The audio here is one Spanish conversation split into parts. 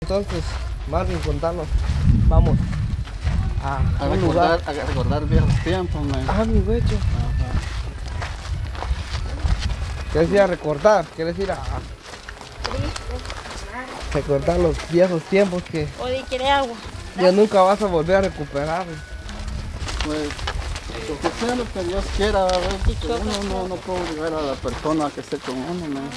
Entonces, Marvin, contanos, vamos a un lugar. A recordar viejos tiempos, man. Ah, mi huecho. ¿Quieres ir a recordar? ¿Quieres ir a recordar los viejos tiempos que Oye, ¿quiere agua? ya nunca vas a volver a recuperar? Pues, lo que sea lo que Dios quiera, ¿verdad? Porque uno no puede obligar a la persona que esté con uno, man.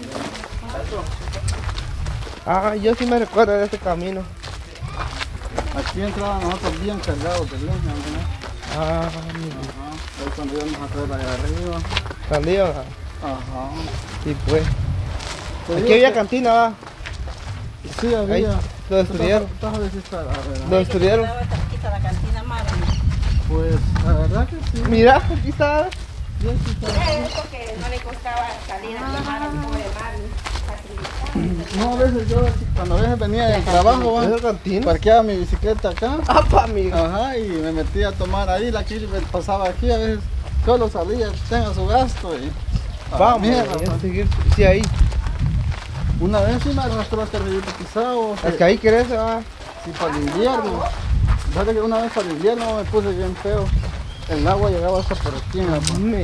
Ah, yo sí me recuerdo de este camino. Aquí entraban nosotros bien cargados de leña, ¿no? Ah, Ajá. Ahí cuando íbamos a traer allá arriba. salió. Ajá. Sí, pues. Te Aquí digo había que- cantina, ¿va? Sí, Ahí, había. lo destruyeron. Estás a decir, Lo destruyeron. Estaba cerquita la cantina Mara. pues, la verdad que sí. Mira, aquí está. Bien, sí, está. Eso que no le costaba salir a llamar al pobre Marvin. No, a veces yo, cuando a veces venía del trabajo, ¿Es ¿va? la cantina? Parqueaba mi bicicleta acá. Ah, pa' mí. Ajá, y me metía a tomar ahí, la que pasaba aquí, a veces solo salía, tenga su gasto y... a la Vamos, mierda, a man. seguir. Sí, ahí. Una vez sí me arrastró hasta el río pisado, Es que ahí querés, va. sí, para el invierno. Fíjate que una vez para el invierno me puse bien feo. El agua llegaba hasta por aquí, mira,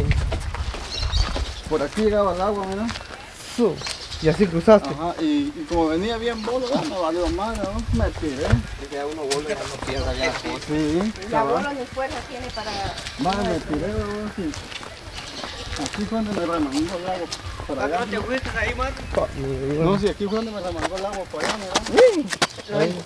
por aquí llegaba el agua, mira. Su. Y así cruzaste. Ajá, y como venía bien bolo, me valió mal, ¿no? Me tiré. Que uno vuelve no piensa ya. Sí, La cabal. bola ni fuerza tiene para... Vale, me tiré, ¿no? Sí. Aquí fue donde me remangó el agua por allá. te fuiste ahí, man? No, sí, aquí fue donde me remangó el agua por allá, mira. Ahí.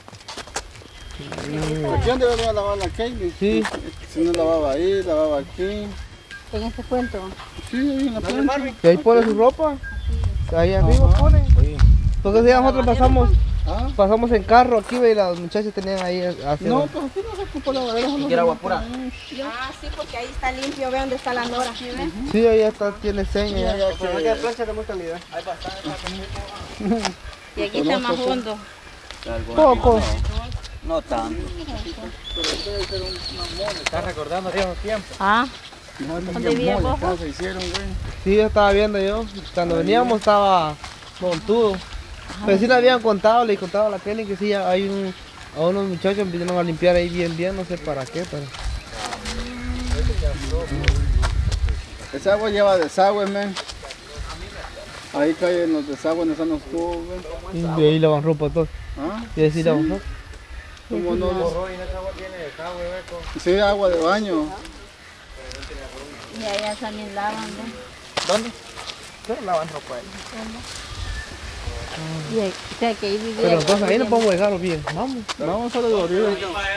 Aquí donde venía a lavar la Kaylee. Sí. Si no lavaba ahí, lavaba aquí. En este cuento. Sí, ahí en la plancha. Y ahí pone su ropa. Ahí arriba Ajá. pone. Porque si nosotros ¿Ah? pasamos en carro aquí, ve, y las muchachas tenían ahí haciendo. No, pues aquí no se ocupa lavadera. solo ¿Quiere agua se pura? Ah, sí, porque ahí está limpio. Ve dónde está la nora. ¿Sí ves? Sí, ahí está, tiene seña. Ya, ya, Pero que- hay plancha de muy calidad. Y aquí está más hondo. Poco. No tanto. Estás recordando viejos tiempos. Ah, No, ¿Dónde qué vive mole, vos? acá se hicieron, güey. Sí, yo estaba viendo yo. Cuando veníamos estaba montudo. Pero sí le habían contado, le contaba a la Kelly que sí, a unos muchachos vinieron a limpiar ahí bien, no sé para qué, pero. Esa agua lleva desagüe, men. Ahí caen los desagües, donde están los tubos, güey. Y de ahí lavan ropa todo. ¿Ah? Y así lavan ropa. ¿Cómo no? Sí, agua de baño. y allá también lavan, ¿no? ¿Dónde? Pero lavan ropa ahí. Y ahí, o sea, que ahí vivía. Pero entonces ahí no podemos dejarlo bien. Vamos. Vamos a los orillas.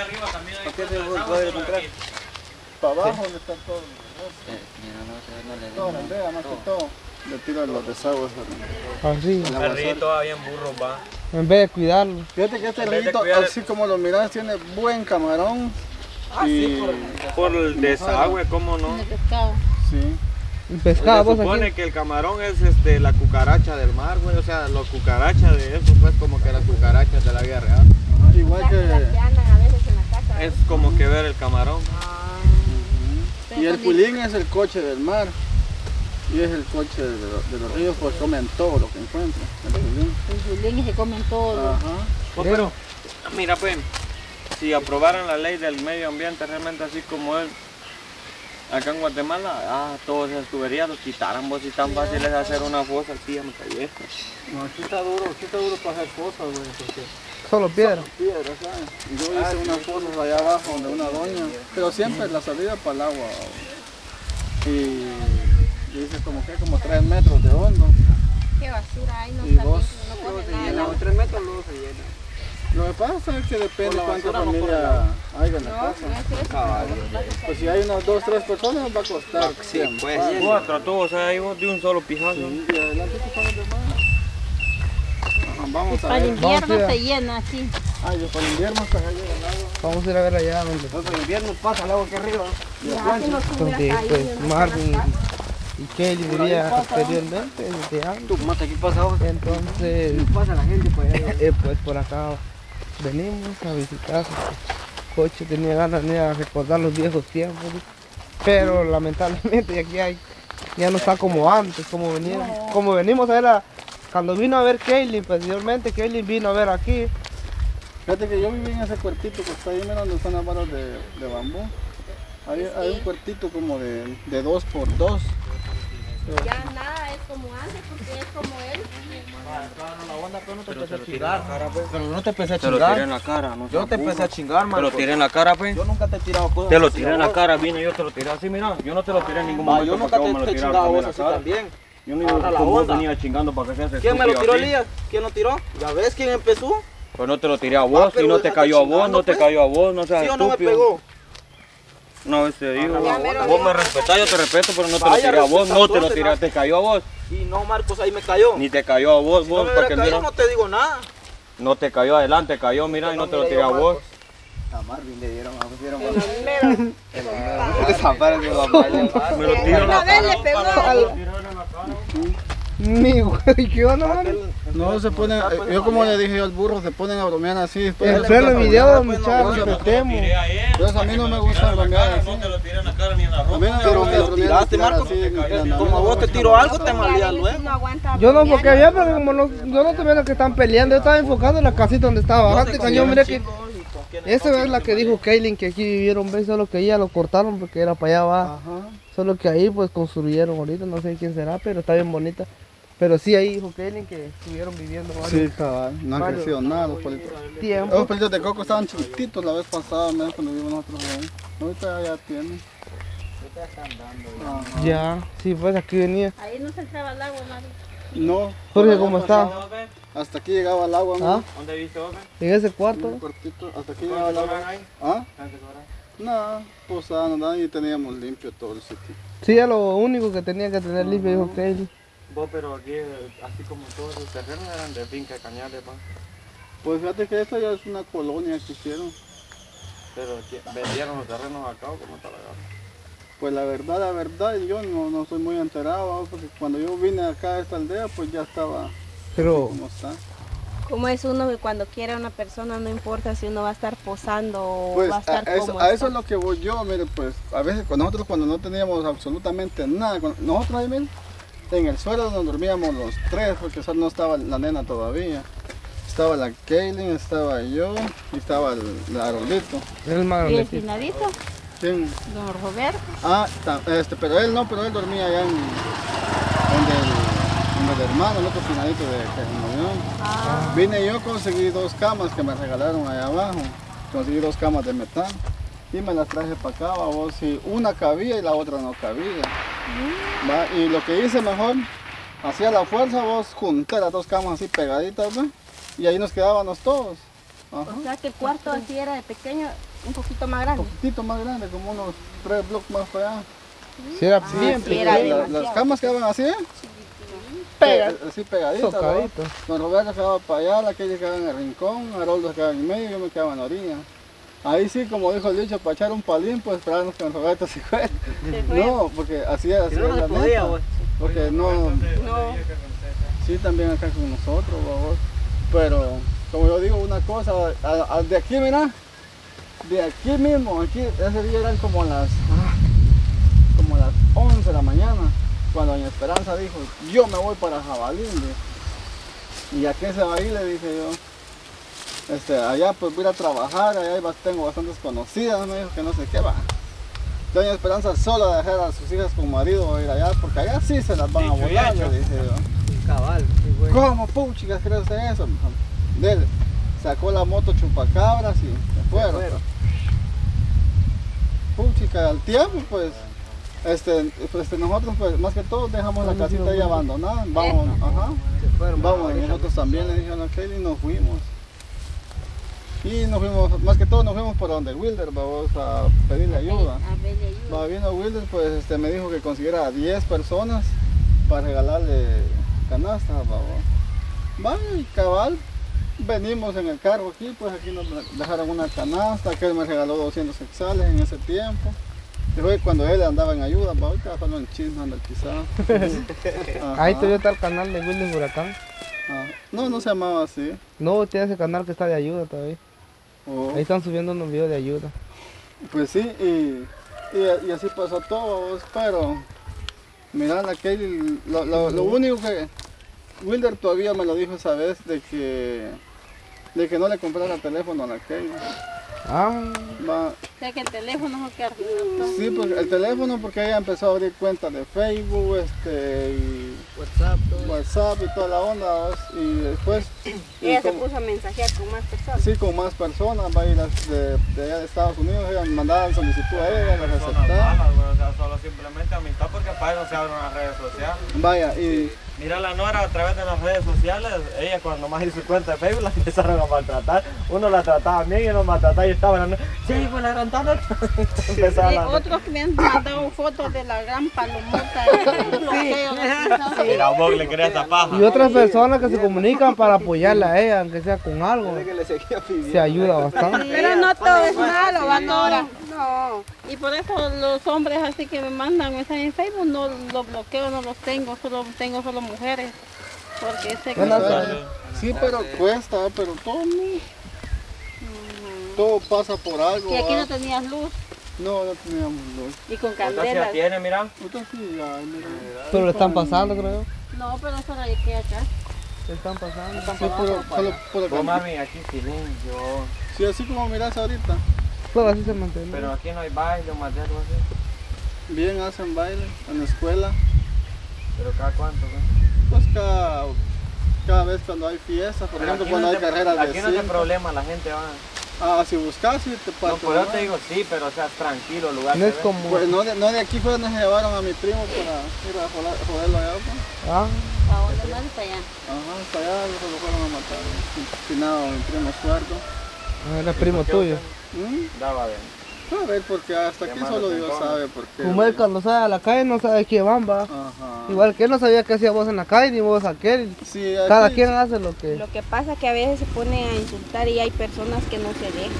Para abajo, donde está todo. Todo, la vea, más que todo. Le tiran los desagües. Arriba. Arriba todavía en burro va. En vez de cuidarlo. Fíjate que este En vez de rito, cuidar- así como lo miras, tiene buen camarón. Y Por el desagüe, ¿cómo no? De pescado. sí. El pescado, Se vos supone aquí. que el camarón es la cucaracha del mar, güey. O sea, la cucaracha de eso, pues como que las cucarachas de la vida real. Ajá, igual Las que que. andan a veces en la casa. Es como que ver el camarón. Y el culín es el coche del mar. Y es el coche de los ríos, pues comen todo lo que encuentran. El culín. Los julián se comen todo. Ajá. Pues, pero, mira, pues, si aprobaran la ley del medio ambiente realmente así como es acá en Guatemala, todas esas tuberías los quitaran, vos, si tan fácil es hacer una fosa aquí, ya me callé. No, aquí está duro para hacer cosas, güey, porque Solo piedra. piedra, ¿sabes? Y yo hice unas cosas allá abajo donde una doña, pero siempre la salida para el agua. Y dice como 3 metros de hondo. Qué basura hay, no Y vos, no pone nada. 3 metros luego se llena. Lo que pasa es que depende Por la cuánta basura, no por familia haya en la No, casa. no es eso. Pues si hay unas 2, 3 personas va a costar 100. Pues, 4 tubos ahí vos de un solo pijazo. Sí, y adelante tú pones de más. Ajá, vamos a Para el ver. invierno Vamos a ir a- se llena así. Ay, yo para el invierno hasta allá llega el agua. Vamos a ir a ver allá donde. Entonces el invierno pasa el agua aquí arriba. Y la Ya plancha. se nos sube Donde hasta ahí. pues donde Marvin está la casa. y Kelly vivía anteriormente, desde antes. Tú, mate, aquí pasa ahora. Entonces, Pasa la gente por allá. pues por acá venimos a visitar. Coche tenía ganas de ir a recordar los viejos tiempos, pero lamentablemente aquí ya no está como antes, como veníamos. Como venimos a ver cuando vino a ver Kaylin, pues anteriormente Kaylin vino a ver aquí Fíjate que yo viví en ese cuartito que está ahí, mira donde están las varas de bambú. Hay un cuartito como de 2 por 2. Ya nada es como antes, porque es como él. Pero te chingar, pero no te empecé a Te lo tiré en chingar. la cara, no Yo seas te empecé a burro. chingar, Te man. lo tiré en la cara, pues. Yo nunca te he tirado cosas. Te lo así tiré a en la vos. cara, vine, yo te lo tiré así, mira. Yo no te lo tiré en ningún Va, momento. yo nunca porque vos me te lo he tiraste chingado a en vos la así cara. también. Yo no Agarra la como vos onda. venía chingando para que seas ¿Quién me lo estúpido tiró, así. Elías? ¿Quién lo tiró? ¿Ya ves quién empezó? Pues no te lo tiré a vos, pero y no te déjate cayó a vos, chingando, no te pues. cayó a vos, no seas ¿Sí o no me estúpido. pegó? Una vez te digo, Ya me lo vos me dijo. respetás, yo te respeto, pero no te Vaya, lo tiré a vos, no te lo respetador, tiré, ¿no? te cayó a vos, Y no, Marcos, ahí me cayó. ni te cayó a vos, Si no vos, me para hubiera que caído, mira, no te digo nada. no te cayó adelante, cayó, mira, y no te lo tiré a vos. A Marvin le dieron, a pusieron En los meros. Me lo tiró en la Una vez cara, le pegó para- al- me lo tiró en la cara. Ni güey, ¿qué onda, man? No, se ponen, yo como le dije yo al burro, se ponen a bromear así. Después En le pleno empiezan a video, bromear, pues, no, muchachos, yo no- respetemos. Tiré a él, Pues a mí para que no me lo gusta tirara en la bromear cara, así. no te lo tiré en la cara ni en la A mí ropa. no me Pero gusta me lo bromear tiraste, tirar Marco. así, ni tirar Como a nada. vos te tiro algo, te Porque malía alguien luego. no aguanta Yo no, bromear. porque había, pero como no, yo no te veo que están peleando, yo estaba enfocado en la casita donde estaba antes, cañón, mira que... Esa es la que dijo Kaylin, que aquí vivieron, ¿ves? Solo que ella lo cortaron porque era para allá abajo. Ajá. Solo que ahí pues construyeron ahorita, no sé quién será, pero está bien bonita. Pero sí, ahí dijo Kaylin que estuvieron viviendo Sí, varios cabal, no han Varios. crecido nada los palitos. tiempos. Los palitos de coco estaban chiquititos la vez pasada, mira, cuando vimos nosotros ahí. Ahorita ya tienen. Ajá. Ya, sí, pues aquí venía. Ahí no se entraba el agua, Mario. No. Jorge, por ¿cómo allá está? pasaba, hasta aquí llegaba el agua, ¿Ah? ¿Dónde viste vos? En ese En cuarto. un cuartito, hasta aquí llegaba el agua. ¿Ah? Nada, posada, nada, y teníamos limpio todo el sitio. Sí, ya lo único que tenía que tener limpio, dijo Kaylin. Vos, pero aquí, así como todos los terrenos eran de finca de cañales, pa. Pues fíjate que esta ya es una colonia que hicieron. Pero vendieron los terrenos acá o cómo está la cosa. Pues la verdad, yo no estoy muy enterado, ¿no? Porque cuando yo vine acá a esta aldea, pues ya estaba Pero como está. Como es uno que cuando quiere a una persona, no importa si uno va a estar posando o Pues va a estar como a eso está. es lo que voy yo, mire, pues a veces con nosotros cuando no teníamos absolutamente nada, nosotros ahí, mire, en el suelo nos dormíamos los tres, porque solo no estaba la nena todavía. Estaba la Kaylin, estaba yo y estaba el Arolito. el más Y el grandecito. finadito, ¿Quién? don Roberto. Ah, pero él no, pero él dormía allá en el hermano, el otro finadito de que murió. Ah, Vine yo, conseguí 2 camas que me regalaron allá abajo. Conseguí 2 camas de metal y me las traje para acá, vos, y una cabía y la otra no cabía. ¿Va? Y lo que hice mejor, hacía la fuerza, vos junté las 2 camas así pegaditas, ¿va? Y ahí nos quedábamos todos. Ajá. o sea que el cuarto así era de pequeño, un poquito más Un grande. poquitito más grande, como unos 3 bloques más para allá. Sí, era bien sí, era pequeño. demasiado. Las camas quedaban así, así pegaditas. ¿va? Tocadito. Don Roberto quedaba para allá, la que quedaba en el rincón, Haroldo quedaba en medio y yo me quedaba en la orilla. Ahí sí, como dijo el dicho, para echar un palín, pues esperábamos que Don Roberto se fuera. Se fue. No, porque así es la neta. Porque no, No, sí también acá con nosotros, babos. Pero, como yo digo una cosa, de aquí, mira, de aquí mismo, aquí, ese día eran como las 11 de la mañana, cuando doña Esperanza dijo, yo me voy para Jabalín, dijo. ¿Y a qué se va a ir? Le dije yo. Allá pues voy a ir a trabajar, allá tengo bastantes conocidas, me dijo que no sé qué va. Doña Esperanza sola dejar a sus hijas con marido a ir allá, porque allá sí se las van a volar, le dije yo. Cabal, ¿Cómo puchicas crees usted eso? Dele, sacó la moto chupacabras y se fueron. Puchica, al tiempo pues, nosotros pues más que todo dejamos la casita ahí abandonada, vamos, ajá, vamos, nosotros también le dijeron a Kelly y nos fuimos. Y nos fuimos, más que todo nos fuimos por donde Wilder, vamos a pedirle ayuda. a ver, le ayuda. Va viendo Wilder, pues me dijo que consiguiera a 10 personas para regalarle canastas, va y cabal, venimos en el carro aquí, pues aquí nos dejaron una canasta, que él me regaló 200 quetzales en ese tiempo. Y fue cuando él andaba en ayuda, va ahorita solo en chisme anda quizá. ahí todavía está el canal de Willy Huracán. No, no se llamaba así. No, tiene ese canal que está de ayuda todavía. Oh, Ahí están subiendo unos videos de ayuda. pues sí, y así pasó todo, pero mira, la Kelly, lo único que Wilder todavía me lo dijo esa vez de que de que no le comprara teléfono a la Kelly. Ah, Va. O sea que el teléfono es lo que arruinó. Sí, porque el teléfono porque ella empezó a abrir cuentas de Facebook, y WhatsApp y toda la onda, ¿ves? Y después Ella se puso a mensajear con más personas. sí, con más personas, va, y las de allá de Estados Unidos, ellas mandaban solicitud a ella, las Personas aceptaban. malas, güey, o sea, solo simplemente amistad porque para eso se abren las redes sociales. Vaya, y Mira la Nora a través de las redes sociales, ella cuando más hizo su cuenta de Facebook la empezaron a maltratar. Uno la trataba bien y uno maltrataba y estaban, sí, pues la gran tana. Otros que me han mandado fotos de la gran palomota. Mira, vos le querías esa paja. y otras personas que se comunican para apoyarla a ella, aunque sea con algo, Que le seguía pidiendo. se ayuda bastante. Pero no todo es malo, va Ahora, todo. no. Y por eso los hombres así que me mandan mensajes en Facebook no los bloqueo, no los tengo, tengo solo mujeres. Porque sé que Bueno, sí, pero cuesta, pero todo no. Todo pasa por algo. que aquí ¿va? no tenías luz No teníamos luz. y con Otra sí candelas. la tiene, mira. Otra sí, ya, mira. Pero le están pasando, creo. No, pero eso la llegué acá. Le están pasando. Sí, solo por Vos, acá. mami, aquí silencio. Sí, así como miras ahorita. Pero así se mantiene. Pero aquí no hay baile o más algo así. Bien hacen baile en la escuela. Pero cada cuánto, güey. Pues cada vez cuando hay fiestas, por Pero ejemplo aquí cuando no hay te- carreras de Aquí no te 5. problema, la gente va. Ah, si buscas, sí te No, pasa. por eso te digo sí, pero o sea, tranquilo, el lugar. No se es ve. como. Pues no de aquí fue donde se llevaron a mi primo para ir a joderlo allá. Pues. Ah, ¿A dónde más está allá? Ajá, hasta allá lo fueron a matar. Finado mi primo Suardo. era primo tuyo. Daba bien. A ver, porque hasta aquí Qué solo malo Dios te sabe por qué. Como él cuando sale a la calle no sabe quién van, va. Ajá. Igual que él no sabía qué hacía vos en la calle ni vos aquel. Sí, Cada aquí- quien hace lo que. Lo que pasa es que a veces se pone a insultar y hay personas que no se dejan.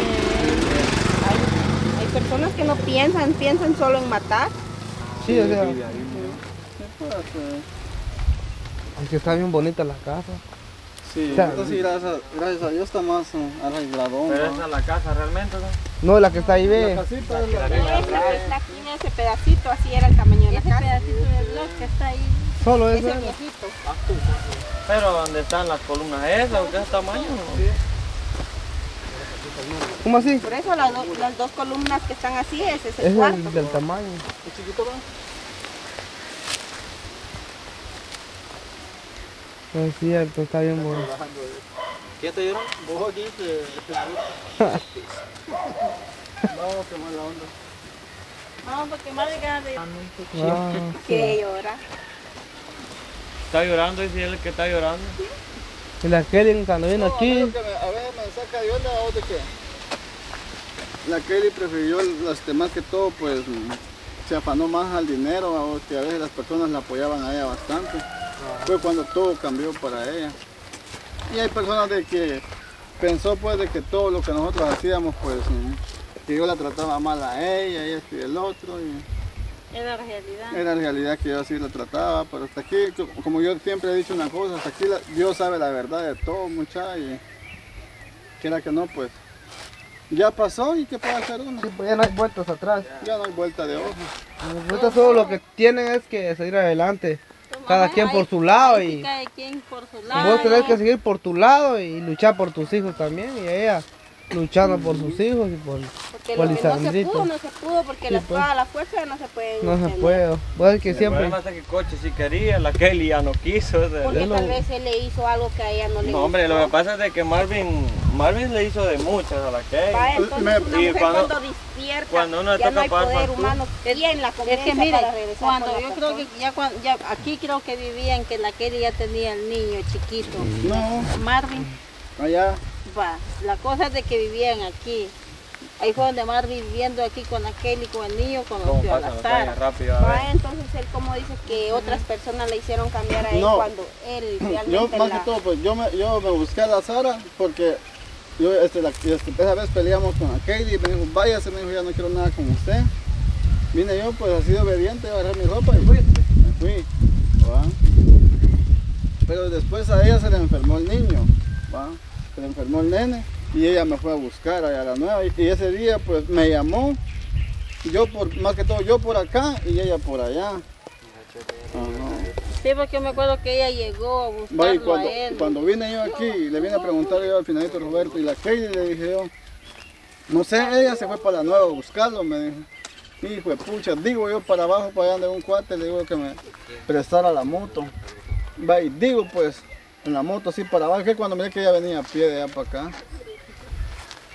Hay personas que no piensan solo en matar. Sí, o sea, Sí, pues, aunque está bien bonita la casa. sí, O sea, entonces sí, gracias a Dios está más arregladón. Pero ¿no? esa es la casa realmente, ¿no? No, la que está ahí, La ve. casita es la Esta aquí en ese pedacito, así era el tamaño de la Ese casa. pedacito de blog que está ahí. Solo Ese eso. viejito. Pero ¿dónde están las columnas esas? ¿O qué tamaño? ¿Cómo así? Por eso las dos columnas que están así, ese es el Es cuarto. el del tamaño. ¿Es chiquito, va? No es cierto, está bien bonito. ¿Quién te dieron? Vos aquí te... No, qué mala onda. No, porque más de ganas de... Ah, Que llora. Está llorando, dice él que está llorando. y la Kelly cuando vino No, aquí, a ver, me saca de onda, ¿o de qué? La Kelly prefirió, más que todo, pues, se afanó más al dinero, ¿va? Que a veces las personas la apoyaban a ella bastante. Fue cuando todo cambió para ella. Y hay personas de que pensó, pues, de que todo lo que nosotros hacíamos, pues, que yo la trataba mal a ella y esto y el otro. Y Era la realidad. era la realidad que yo así la trataba, pero hasta aquí, como yo siempre he dicho una cosa, hasta aquí Dios sabe la verdad de todo, muchacha, y quiera que no, pues, ya pasó y qué puede hacer uno. sí, pues ya no hay vueltas atrás. Ya no hay vuelta de hoja. Ahorita solo lo que tienen es que seguir adelante. Cada quien por su lado y Cada quien por su vos lado. tenés que seguir por tu lado y luchar por tus hijos también. Y ella luchando por sus hijos y por Porque por lo que no se Lisandrito. pudo, no se pudo, porque Sí, la pues. espada a la fuerza no se puede. No se puede. Vos es que El siempre. problema es que Coche sí quería, la Kelly ya no quiso. Porque Es lo- tal vez él le hizo algo que a ella no le No, hombre, lo que gustó. pasa es de que Marvin le hizo de muchas a la Kelly. Va, entonces Me- una y mujer cuando- cuando despierta, cuando uno le ya toca no hay pagar poder factura. humano, ¿quién la Es convence que mire, para regresar cuando con la yo creo que persona? ya aquí creo que vivían que la Kelly ya tenía el niño chiquito. No, Marvin, allá, va, la cosa es de que vivían aquí. Ahí fue donde Marvin viviendo aquí con la Kelly, con el niño, ¿Cómo conoció a pasa la la calle Sara. rápido? A Va, ver. entonces él como dice que otras personas le hicieron cambiar a él No. cuando él yo realmente más la... que todo, pues, yo me busqué a la Sara porque yo, esa vez peleamos con la Katie, me dijo, váyase, me dijo, ya no quiero nada con usted. Vine yo, pues, así de obediente, agarré mi ropa y me fui, ¿va? Pero después a ella se le enfermó el niño, ¿va? Se le enfermó el nene y ella me fue a buscar allá a la nueva y ese día, pues, me llamó, más que todo yo por acá y ella por allá. Ajá. Sí, porque me acuerdo que ella llegó a Va, y buscarlo a él. cuando vine yo aquí, le vine a preguntar yo al finalito Roberto y la Kelly le dije yo, no sé, ella se fue para la nueva a buscarlo, me dijo. Hijo de pucha, digo yo para abajo, para allá donde un cuate, le digo que me prestara la moto. Va, y digo pues, en la moto así para abajo, que cuando miré que ella venía a pie de allá para acá.